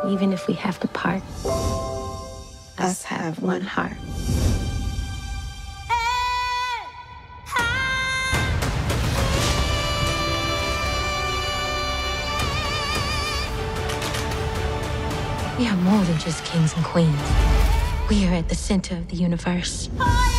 even if we have to part. Us have one heart. We are more than just kings and queens. We are at the center of the universe.